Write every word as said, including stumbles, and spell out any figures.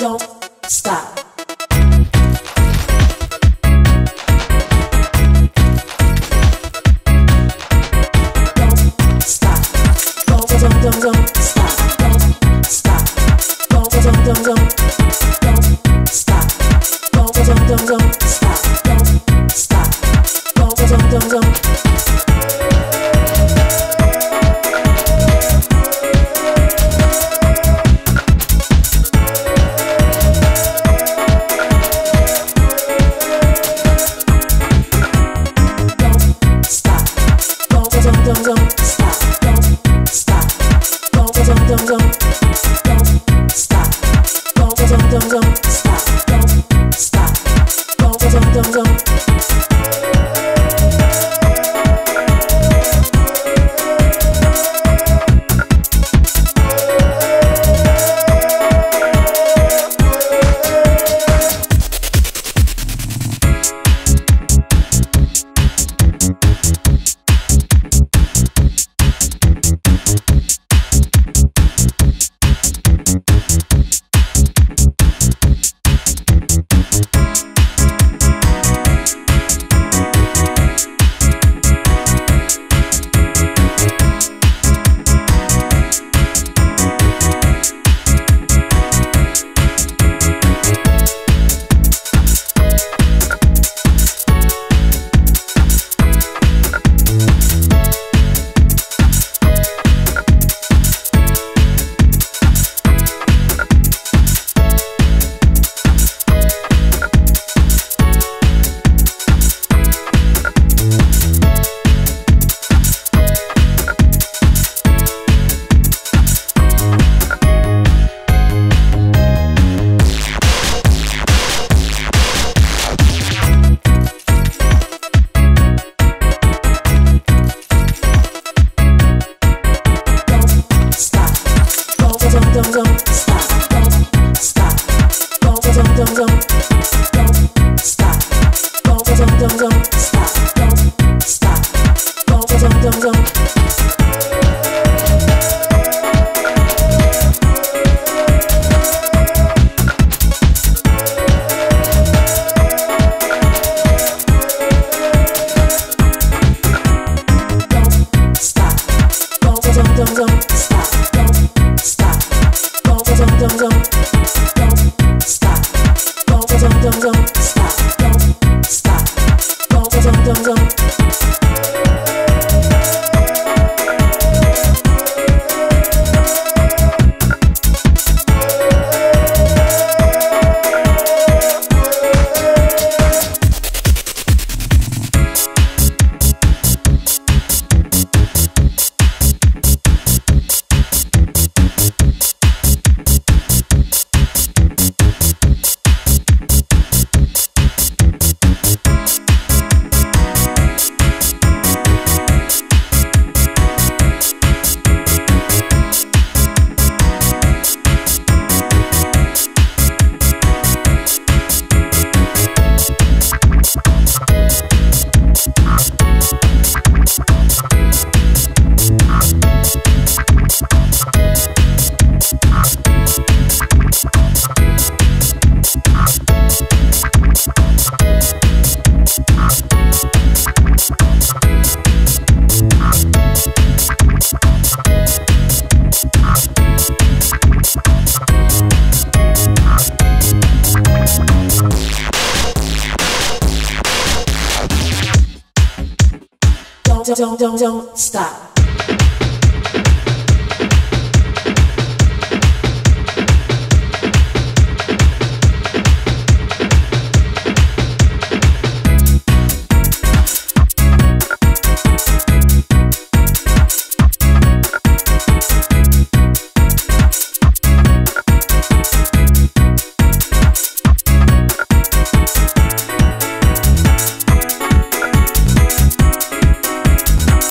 don't stop. Don't stop. Don't don't don't don't stop. Don't stop. Don't don't don't don't don't stop. Don't don't don't don't stop. Don't stop. Don't don't don't don't. Don't don't stop. Don't stop. Don't don't don't don't don't stop. Don't don't don't don't stop. Don't stop. Don't don't don't don't. Don't don't stop. Don't stop. Don't don't don't don't don't stop. Don't don't don't don't stop. Don't stop. Don't don't don't don't. Don't stop. Don't don't don't don't stop. Don't stop. Don't don't don't don't stop. Don't don't don't don't stop. Don't stop. Don't don't don't don't. Don't don't don't don't stop.